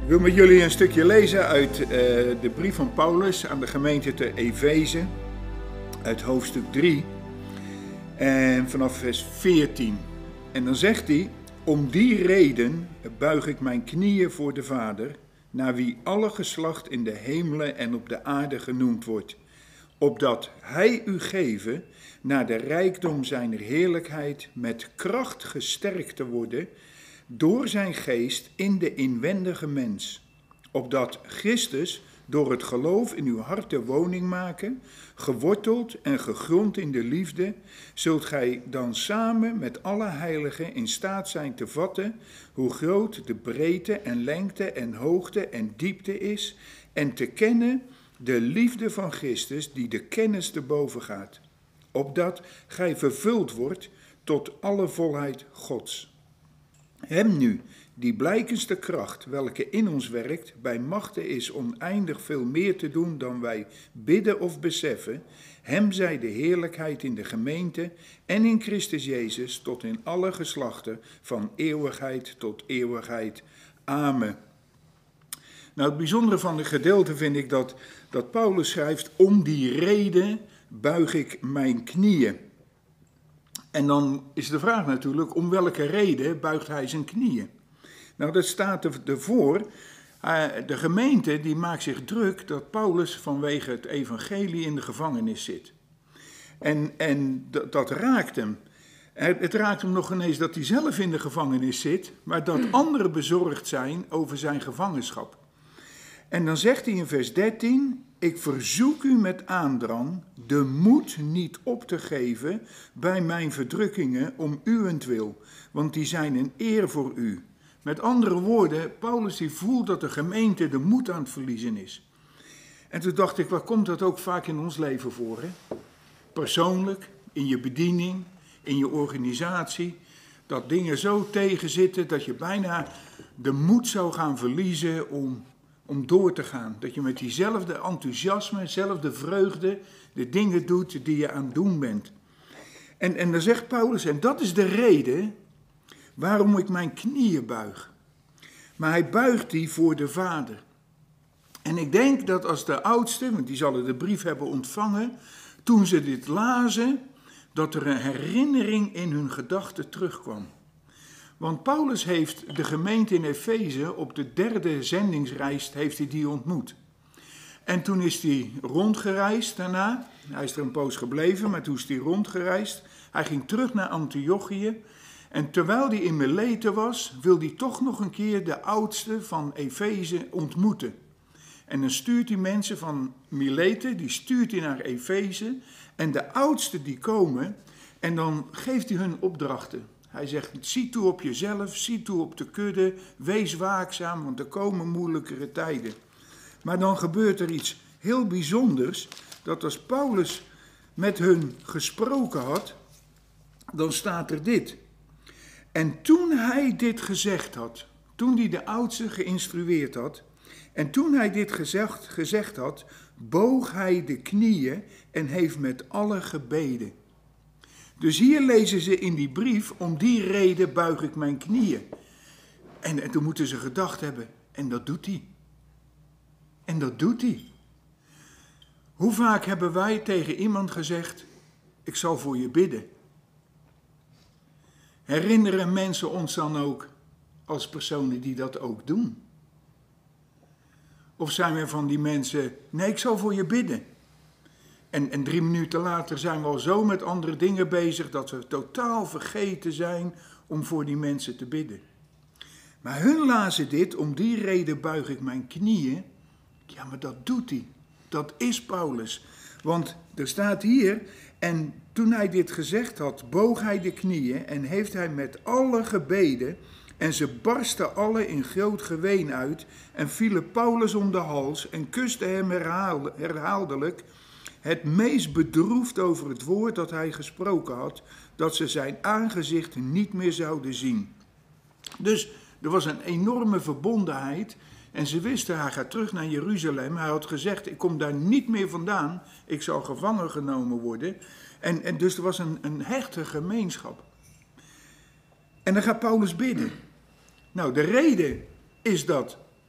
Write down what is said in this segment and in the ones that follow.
Ik wil met jullie een stukje lezen uit de brief van Paulus aan de gemeente te Efeze, uit hoofdstuk 3 en vanaf vers 14. En dan zegt hij: om die reden buig ik mijn knieën voor de Vader, naar wie alle geslacht in de hemelen en op de aarde genoemd wordt, opdat hij u geven naar de rijkdom zijner heerlijkheid met kracht gesterkt te worden door zijn geest in de inwendige mens, opdat Christus door het geloof in uw harten woning maken, geworteld en gegrond in de liefde, zult gij dan samen met alle heiligen in staat zijn te vatten hoe groot de breedte en lengte en hoogte en diepte is, en te kennen de liefde van Christus die de kennis te boven gaat, opdat gij vervuld wordt tot alle volheid Gods. Hem nu, die blijkendste kracht, welke in ons werkt, bij machte is oneindig veel meer te doen dan wij bidden of beseffen, hem zij de heerlijkheid in de gemeente en in Christus Jezus tot in alle geslachten, van eeuwigheid tot eeuwigheid. Amen. Nou, het bijzondere van het gedeelte vind ik dat Paulus schrijft: om die reden buig ik mijn knieën. En dan is de vraag natuurlijk, om welke reden buigt hij zijn knieën? Nou, dat staat ervoor. De gemeente die maakt zich druk dat Paulus vanwege het evangelie in de gevangenis zit. En dat raakt hem. Het raakt hem nog ineens dat hij zelf in de gevangenis zit, maar dat anderen bezorgd zijn over zijn gevangenschap. En dan zegt hij in vers 13: ik verzoek u met aandrang de moed niet op te geven bij mijn verdrukkingen om uwentwil, want die zijn een eer voor u. Met andere woorden, Paulus die voelt dat de gemeente de moed aan het verliezen is. En toen dacht ik, waar komt dat ook vaak in ons leven voor? Hè? Persoonlijk, in je bediening, in je organisatie, dat dingen zo tegenzitten dat je bijna de moed zou gaan verliezen om door te gaan. Dat je met diezelfde enthousiasme, dezelfde vreugde, de dingen doet die je aan het doen bent. En dan zegt Paulus, en dat is de reden waarom ik mijn knieën buig. Maar hij buigt die voor de Vader. En ik denk dat als de oudsten, want die zullen de brief hebben ontvangen, toen ze dit lazen, dat er een herinnering in hun gedachten terugkwam. Want Paulus heeft de gemeente in Efeze op de 3e zendingsreis heeft hij die ontmoet. En toen is hij rondgereisd daarna. Hij is er een poos gebleven, maar toen is hij rondgereisd. Hij ging terug naar Antiochië. En terwijl hij in Mileten was, wil hij toch nog een keer de oudsten van Efeze ontmoeten. En dan stuurt hij mensen van Mileten, die stuurt hij naar Efeze. En de oudsten die komen, en dan geeft hij hun opdrachten. Hij zegt, zie toe op jezelf, zie toe op de kudde, wees waakzaam, want er komen moeilijkere tijden. Maar dan gebeurt er iets heel bijzonders, dat als Paulus met hun gesproken had, dan staat er dit. En toen hij dit gezegd had, toen hij de oudsten geïnstrueerd had, en toen hij dit gezegd had, boog hij de knieën en heeft met alle gebeden. Dus hier lezen ze in die brief, om die reden buig ik mijn knieën. En toen moeten ze gedacht hebben, en dat doet hij. En dat doet hij. Hoe vaak hebben wij tegen iemand gezegd, ik zal voor je bidden? Herinneren mensen ons dan ook als personen die dat ook doen? Of zijn we van die mensen, nee, ik zal voor je bidden. En 3 minuten later zijn we al zo met andere dingen bezig dat we totaal vergeten zijn om voor die mensen te bidden. Maar hun lazen dit, om die reden buig ik mijn knieën. Ja, maar dat doet hij. Dat is Paulus. Want er staat hier, en toen hij dit gezegd had, boog hij de knieën en heeft hij met alle gebeden. En ze barsten alle in groot geween uit en vielen Paulus om de hals en kusten hem herhaaldelijk, het meest bedroefd over het woord dat hij gesproken had, dat ze zijn aangezicht niet meer zouden zien. Dus er was een enorme verbondenheid en ze wisten, hij gaat terug naar Jeruzalem. Hij had gezegd, ik kom daar niet meer vandaan, ik zal gevangen genomen worden. En dus er was een hechte gemeenschap. En dan gaat Paulus bidden. Nou, de reden is dat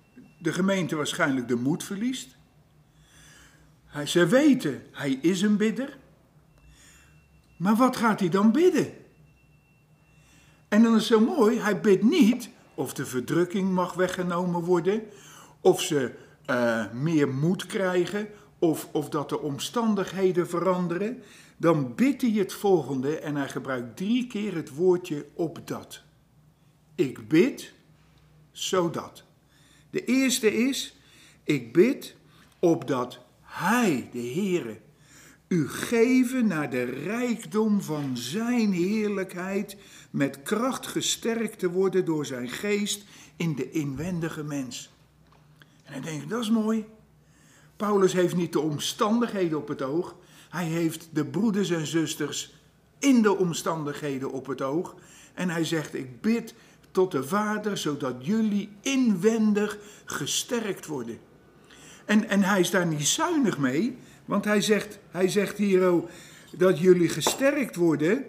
de gemeente waarschijnlijk de moed verliest. Ze weten, hij is een bidder. Maar wat gaat hij dan bidden? En dan is het zo mooi, hij bidt niet of de verdrukking mag weggenomen worden, of ze meer moed krijgen, of dat de omstandigheden veranderen. Dan bidt hij het volgende en hij gebruikt 3 keer het woordje opdat. Ik bid, zodat. De eerste is, ik bid opdat hij, de Heere, u geven naar de rijkdom van zijn heerlijkheid, met kracht gesterkt te worden door zijn geest in de inwendige mens. En dan denk ik, dat is mooi. Paulus heeft niet de omstandigheden op het oog, hij heeft de broeders en zusters in de omstandigheden op het oog. En hij zegt, ik bid tot de Vader, zodat jullie inwendig gesterkt worden. En hij is daar niet zuinig mee, want hij zegt hier ook dat jullie gesterkt worden,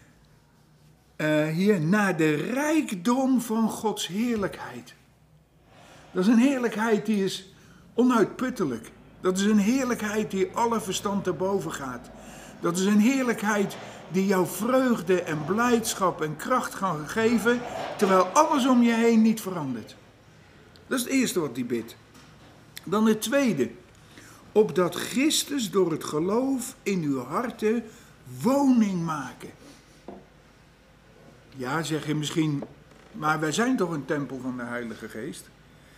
hier naar de rijkdom van Gods heerlijkheid. Dat is een heerlijkheid die is onuitputtelijk. Dat is een heerlijkheid die alle verstand te boven gaat. Dat is een heerlijkheid die jou vreugde en blijdschap en kracht gaan geven, terwijl alles om je heen niet verandert. Dat is het eerste wat hij bidt. Dan het tweede. Opdat Christus door het geloof in uw harten woning maken. Ja, zeg je misschien, maar wij zijn toch een tempel van de Heilige Geest?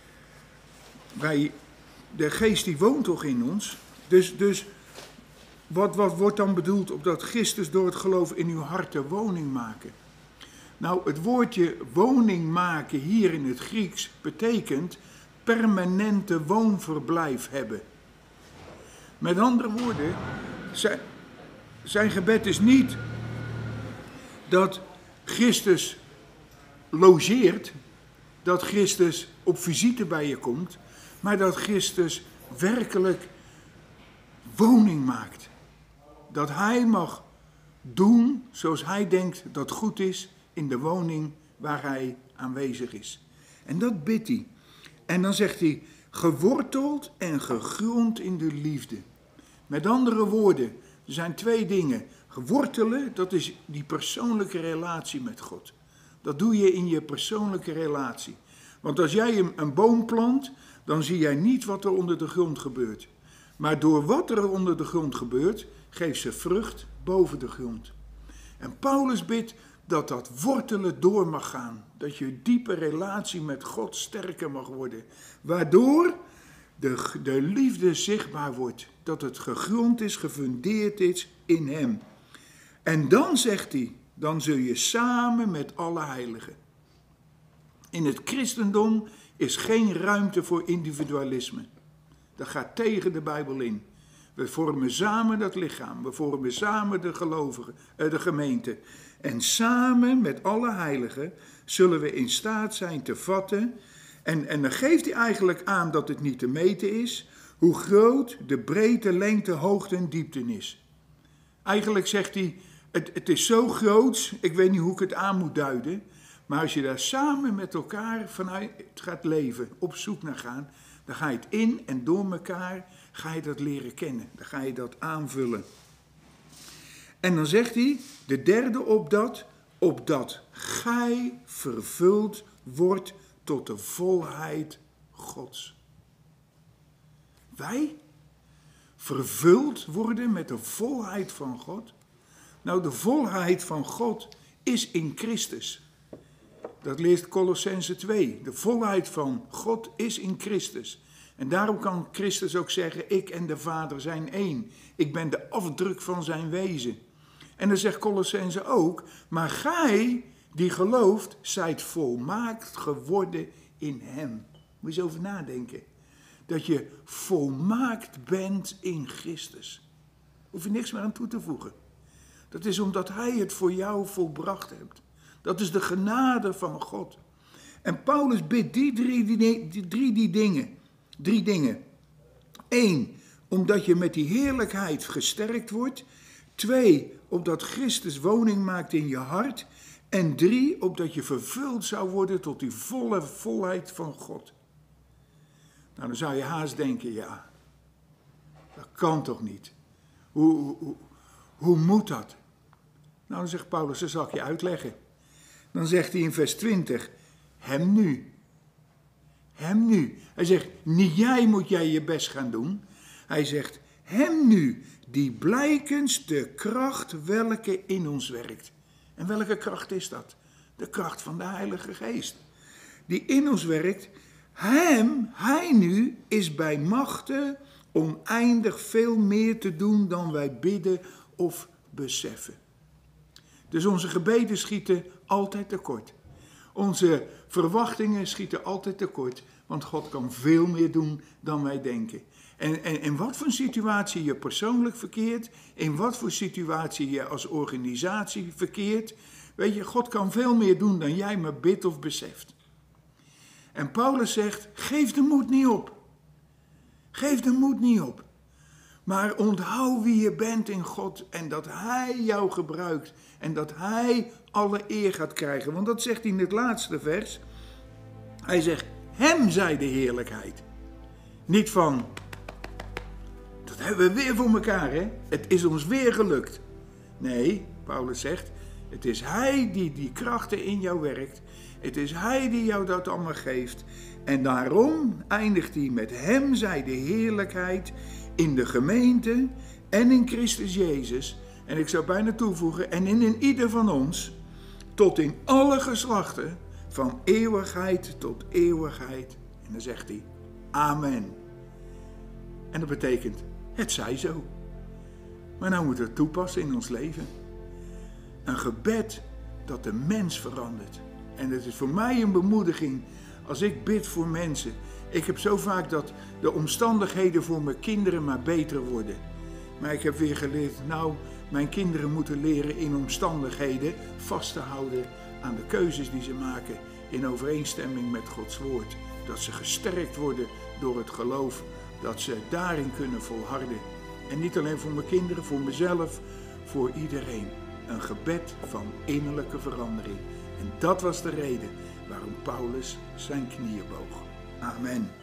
De Geest die woont toch in ons? Dus wat wordt dan bedoeld opdat Christus door het geloof in uw harten woning maken? Nou, het woordje woning maken hier in het Grieks betekent permanente woonverblijf hebben. Met andere woorden, zijn gebed is niet dat Christus logeert, dat Christus op visite bij je komt, maar dat Christus werkelijk woning maakt. Dat hij mag doen zoals hij denkt dat goed is in de woning waar hij aanwezig is. En dat bidt hij. En dan zegt hij, geworteld en gegrond in de liefde. Met andere woorden, er zijn 2 dingen. Wortelen, dat is die persoonlijke relatie met God. Dat doe je in je persoonlijke relatie. Want als jij een boom plant, dan zie jij niet wat er onder de grond gebeurt. Maar door wat er onder de grond gebeurt, geeft ze vrucht boven de grond. En Paulus bidt dat dat wortelen door mag gaan. Dat je diepe relatie met God sterker mag worden. Waardoor de liefde zichtbaar wordt. Dat het gegrond is, gefundeerd is in hem. En dan zegt hij, dan zul je samen met alle heiligen. In het christendom is geen ruimte voor individualisme. Dat gaat tegen de Bijbel in. We vormen samen dat lichaam. We vormen samen de gelovigen, de gemeente. En samen met alle heiligen zullen we in staat zijn te vatten. En dan geeft hij eigenlijk aan dat het niet te meten is. Hoe groot de breedte, lengte, hoogte en diepte is. Eigenlijk zegt hij, het is zo groot, ik weet niet hoe ik het aan moet duiden. Maar als je daar samen met elkaar vanuit gaat leven, op zoek naar gaan, dan ga je het in en door elkaar, ga je dat leren kennen. Dan ga je dat aanvullen. En dan zegt hij, de derde opdat gij vervuld wordt tot de volheid Gods. Wij vervuld worden met de volheid van God. Nou, de volheid van God is in Christus. Dat leert Colossenzen 2. De volheid van God is in Christus. En daarom kan Christus ook zeggen, ik en de Vader zijn één. Ik ben de afdruk van zijn wezen. En dan zegt Colossenzen ook, maar gij die gelooft, zijt volmaakt geworden in hem. Moet je eens over nadenken. Dat je volmaakt bent in Christus. Hoef je niks meer aan toe te voegen. Dat is omdat hij het voor jou volbracht hebt. Dat is de genade van God. En Paulus bidt die drie dingen. 1, omdat je met die heerlijkheid gesterkt wordt. 2, opdat Christus woning maakt in je hart. En 3, opdat je vervuld zou worden tot die volle volheid van God. Nou, dan zou je haast denken, ja, dat kan toch niet? Hoe moet dat? Nou, dan zegt Paulus, dat zal ik je uitleggen. Dan zegt hij in vers 20, hem nu. Hem nu. Hij zegt, niet jij moet je best gaan doen. Hij zegt, hem nu, die blijkens de kracht welke in ons werkt. En welke kracht is dat? De kracht van de Heilige Geest. Die in ons werkt. Hij nu is bij machte oneindig veel meer te doen dan wij bidden of beseffen. Dus onze gebeden schieten altijd tekort. Onze verwachtingen schieten altijd tekort. Want God kan veel meer doen dan wij denken. En in wat voor situatie je persoonlijk verkeert, in wat voor situatie je als organisatie verkeert, weet je, God kan veel meer doen dan jij maar bidt of beseft. En Paulus zegt, geef de moed niet op. Geef de moed niet op. Maar onthoud wie je bent in God en dat Hij jou gebruikt en dat Hij alle eer gaat krijgen. Want dat zegt hij in het laatste vers. Hij zegt, hem zij de heerlijkheid. Niet van, dat hebben we weer voor elkaar, hè? Het is ons weer gelukt. Nee, Paulus zegt, het is Hij die krachten in jou werkt. Het is Hij die jou dat allemaal geeft. En daarom eindigt hij met hem zij de heerlijkheid in de gemeente en in Christus Jezus. En ik zou bijna toevoegen, en in ieder van ons, tot in alle geslachten, van eeuwigheid tot eeuwigheid. En dan zegt hij, amen. En dat betekent, het zij zo. Maar nou moeten we het toepassen in ons leven. Een gebed dat de mens verandert. En het is voor mij een bemoediging als ik bid voor mensen. Ik heb zo vaak dat de omstandigheden voor mijn kinderen maar beter worden. Maar ik heb weer geleerd, nou, mijn kinderen moeten leren in omstandigheden vast te houden aan de keuzes die ze maken in overeenstemming met Gods woord. Dat ze gesterkt worden door het geloof, dat ze daarin kunnen volharden. En niet alleen voor mijn kinderen, voor mezelf, voor iedereen. Een gebed van innerlijke verandering. En dat was de reden waarom Paulus zijn knieën boog. Amen.